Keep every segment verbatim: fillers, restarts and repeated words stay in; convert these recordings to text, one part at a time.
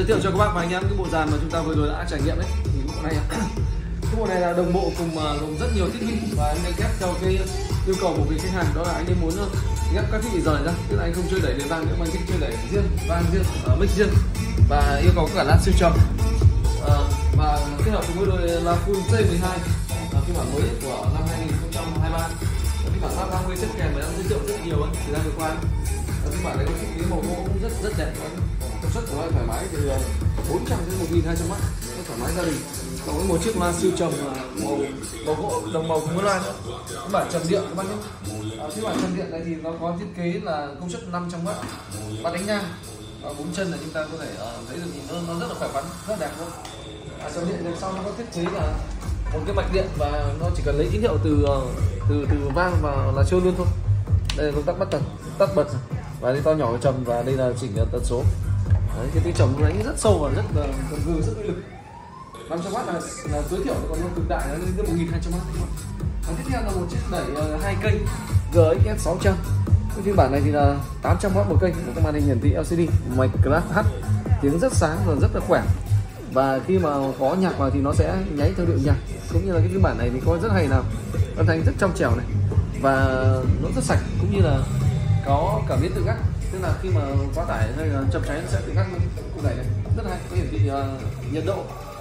thiệu cho các bác và anh em cái bộ dàn mà chúng ta vừa rồi đã trải nghiệm đấy. Thì bộ này cái bộ này là đồng bộ cùng gồm rất nhiều thiết bị và anh đang ghép theo cái yêu cầu của vị khách hàng, đó là anh ấy muốn ghép các thiết bị rời ra, tức là anh không chơi đẩy đến vang nữa mà anh thích chơi đẩy riêng, vang riêng, uh, mic riêng và yêu cầu cả loa siêu trầm uh, và kết hợp với đôi loa full C mười hai uh, phiên bản mới của năm hai nghìn không trăm hai mươi ba. Phiên bản ba mươi chất kèm mà đang giới thiệu rất nhiều ấy, thời gian vừa qua phiên bản này có thiết kế màu gỗ cũng rất rất đẹp, công suất của nó thoải mái từ bốn trăm đến một nghìn hai trăm watt, thoải mái gia đình. Còn với một chiếc loa siêu trầm màu màu gỗ đồng màu cùng với loa nữa. Phiên bản trầm điện các bác nhé. À, phiên bản trầm điện này thì nó có thiết kế là công suất năm trăm watt, và đánh ngang và bốn chân là chúng ta có thể uh, thấy được nhìn nó, nó rất là khỏe khoắn, rất đẹp luôn. À, trầm điện đằng sau nó có thiết kế là một cái mạch điện và nó chỉ cần lấy tín hiệu từ từ từ vang và là chơi luôn thôi. Đây là công tắc bắt tần, tắt bật và đây to nhỏ trầm và đây là chỉnh tần số. Đấy, cái tiếng trầm nó rất sâu và rất là gần gừ, rất uy lực. năm trăm watt là, là tối thiểu, còn nó cực đại nó lên tới một nghìn hai trăm watt. Và tiếp theo là một chiếc đẩy uh, hai kênh G X S sáu trăm. Cái phiên bản này thì là tám trăm watt một kênh, một cái màn hình hiển thị L C D, mạch Class H, tiếng rất sáng và rất là khỏe. Và khi mà có nhạc vào thì nó sẽ nháy theo điệu nhạc. Cũng như là cái phiên bản này thì có rất hay là âm thanh rất trong trẻo này và nó rất sạch, cũng như là có cảm biến tự ngắt, tức là khi mà quá tải hay là chập cháy nó sẽ tự ngắt luôn. Cái đẩy này rất hay, có hiển thị uh, nhiệt độ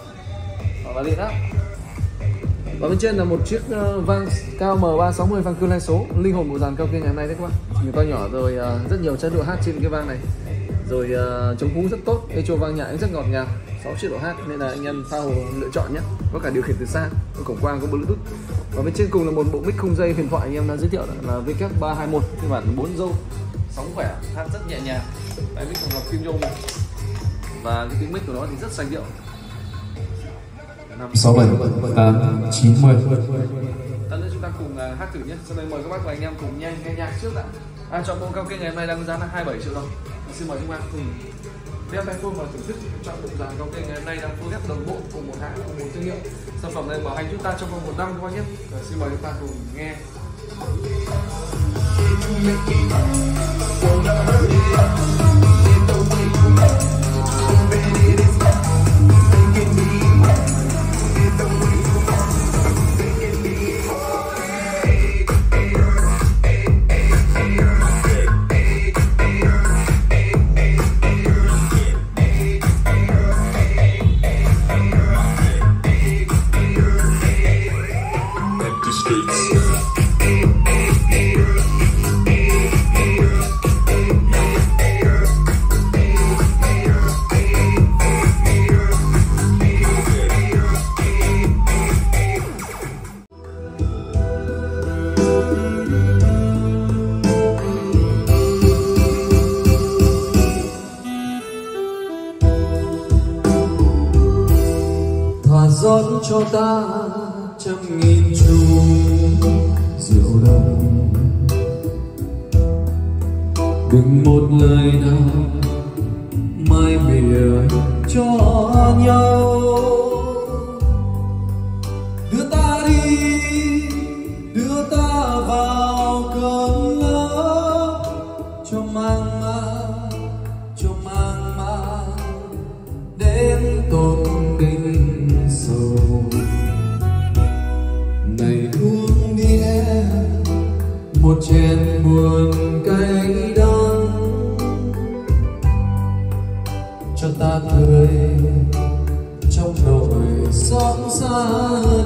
và điện áp. Và bên trên là một chiếc uh, vang cao M ba sáu mươi vang cưa hai số, linh hồn bộ dàn karaoke ngày hôm nay đấy các bạn. Nhiều to nhỏ rồi uh, rất nhiều chất độ hát trên cái vang này, rồi uh, chống hú rất tốt, echo vang nhạc rất ngọt ngào, sáu triệu độ hát nên là anh em tha hồ lựa chọn nhé. Có cả điều khiển từ xa, có cổng quang, có bluetooth. Và bên trên cùng là một bộ mic không dây huyền thoại anh em đã giới thiệu là W ba hai một phiên bản bốn dâu, sóng khỏe, hát rất nhẹ nhàng. Đấy, mic tổng hợp phim nhôm này và cái tiếng mic của nó thì rất sành điệu. sáu bảy tám chín mươi. Lần nữa chúng ta cùng uh, hát thử nhé. Sau đây mời các bác và anh em cùng nghe, nghe nhạc trước đã. À, chọn bộ karaoke ngày hôm nay đang giá là hai mươi bảy triệu đồng. Xin mời các bác cùng đeo tai phone và thưởng thức chọn bộ dàn karaoke ngày hôm nay đang phối ghép đồng bộ cùng một hãng, cùng một thương hiệu. Sản phẩm này bảo hành chúng ta trong vòng một năm các bác nhé. Rồi, xin mời chúng ta cùng nghe. Rót cho ta trăm nghìn chung rượu đồng, đừng một lời nào mai biệt cho nhau. Đưa ta đi, đưa ta vào cơn lỡ, cho mang mang, cho mang mang đến tột đỉnh sâu. Này uống đi em một chén buồn cay đắng, cho ta cười trong nỗi xót xa.